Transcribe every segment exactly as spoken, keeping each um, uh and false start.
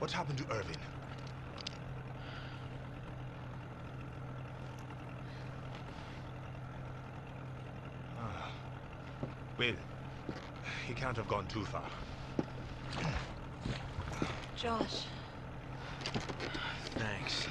What happened to Irvin? Ah. Well, he can't have gone too far. Josh. Thanks.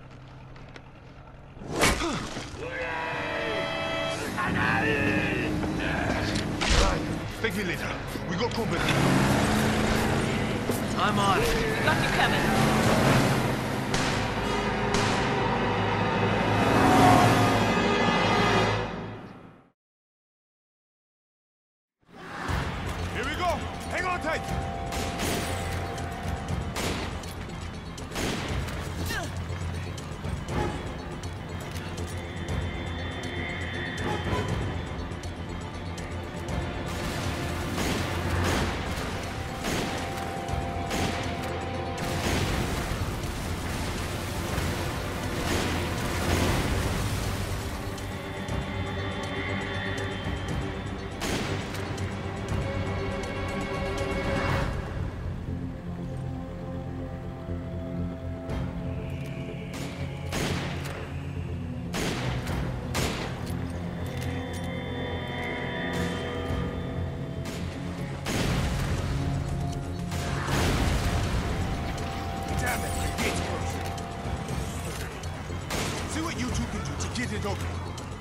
Thank you later. We got company. I'm on it. We got you, Kevin. Here we go. Hang on tight. Get it open.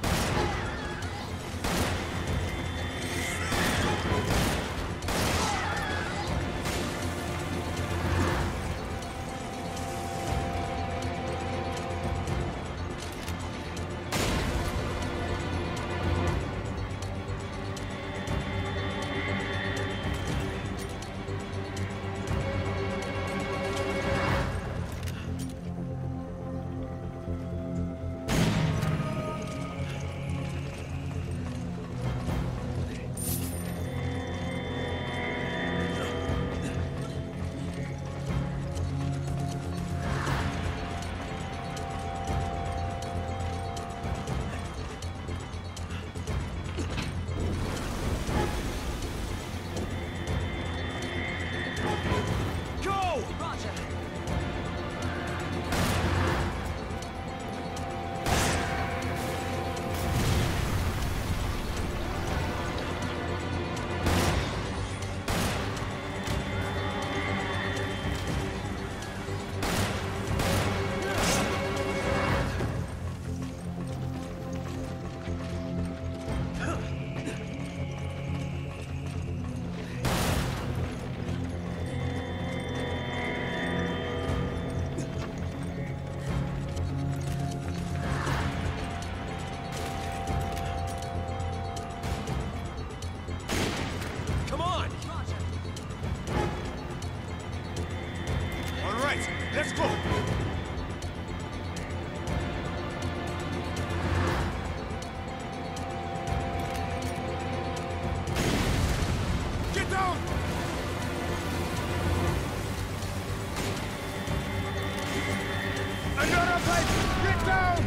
Let's go! Get down! Another pipe! Get down!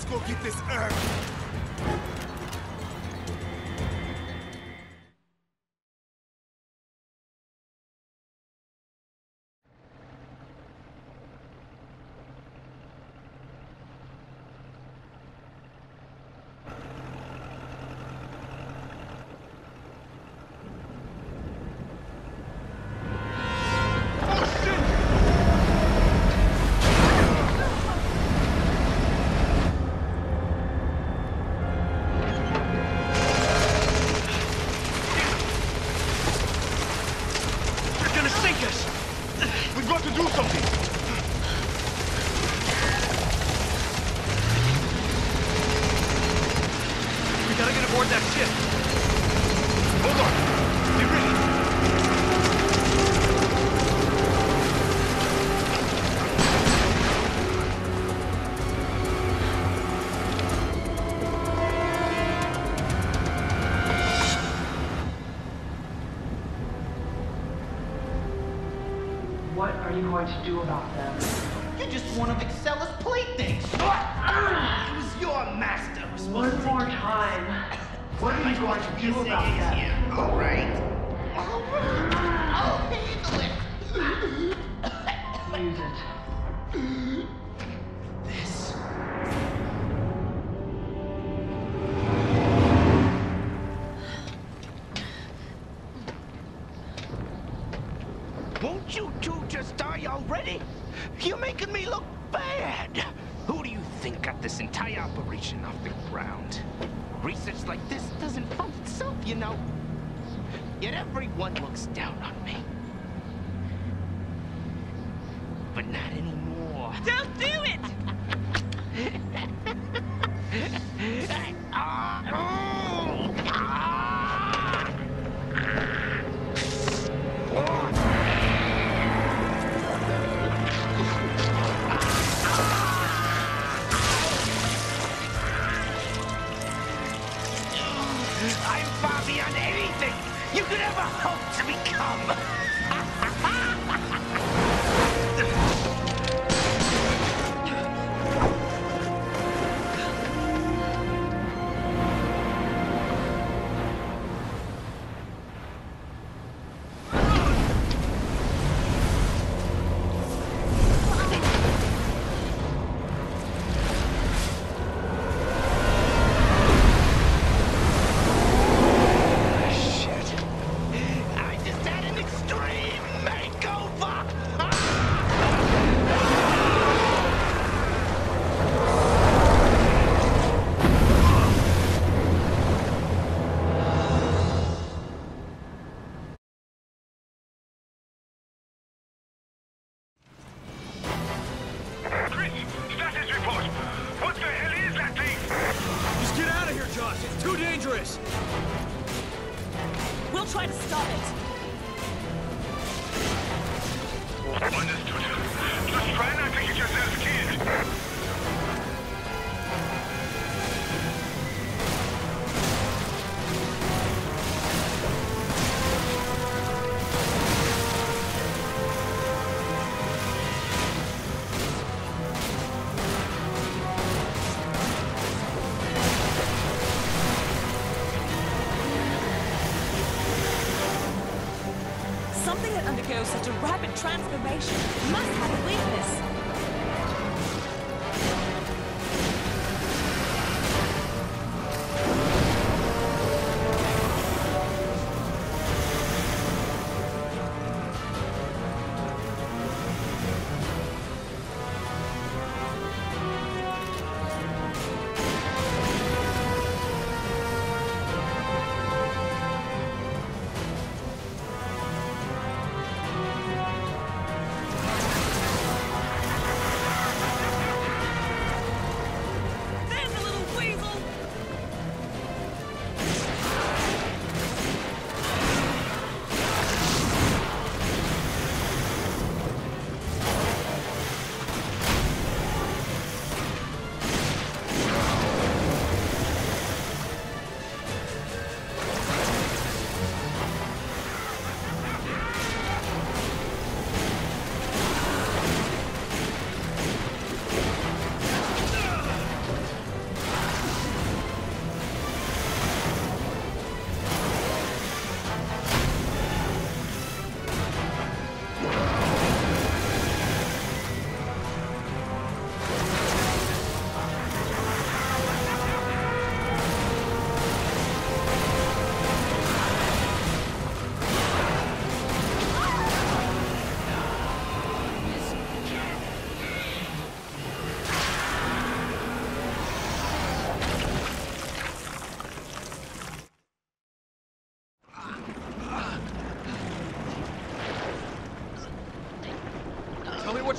go get this herb. What are you going to do about them? You're just one of Excella's playthings. It was your master who was supposed One to more take time. What are you going to do about them? here. All right. All right. I'll handle it. Use it. This. Won't you two just die already? You're making me look bad. Who do you think got this entire operation off the ground? Research like this doesn't fund itself, you know. Yet everyone looks down on me. But not anymore. Don't do it! Ah, oh, ah. Oh. I'm far beyond anything you could ever hope to become. We'll try to stop it. Understood. Just try not to get yourself killed. Something that undergoes such a rapid transformation must have a weakness.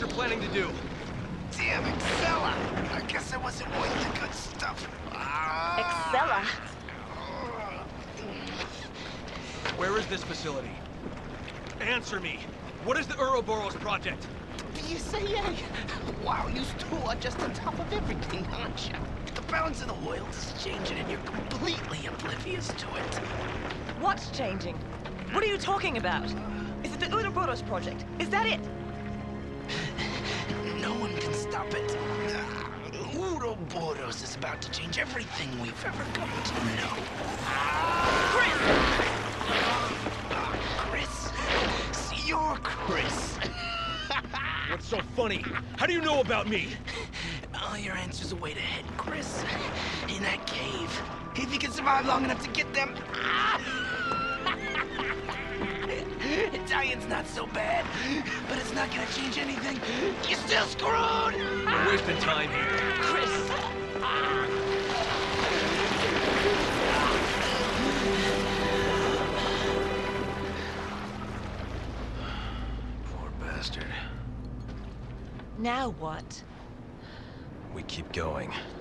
you're planning to do. Damn, Excella! I guess I wasn't worth the good stuff. Ah. Excella? Where is this facility? Answer me. What is the Ouroboros project? You say yay? Wow, you two are just on top of everything, aren't you? The balance of the world is changing and you're completely oblivious to it. What's changing? What are you talking about? Is it the Ouroboros project? Is that it? No one can stop it. Uh, Ouroboros is about to change everything we've ever come to know. Chris! Uh, Chris? See, you're Chris. What's so funny? How do you know about me? All your answers await ahead, Chris. In that cave. If you can survive long enough to get them. Italian's not so bad, but it's not gonna change anything. You're still screwed! We're wasting time here. Chris! Poor bastard. Now what? We keep going.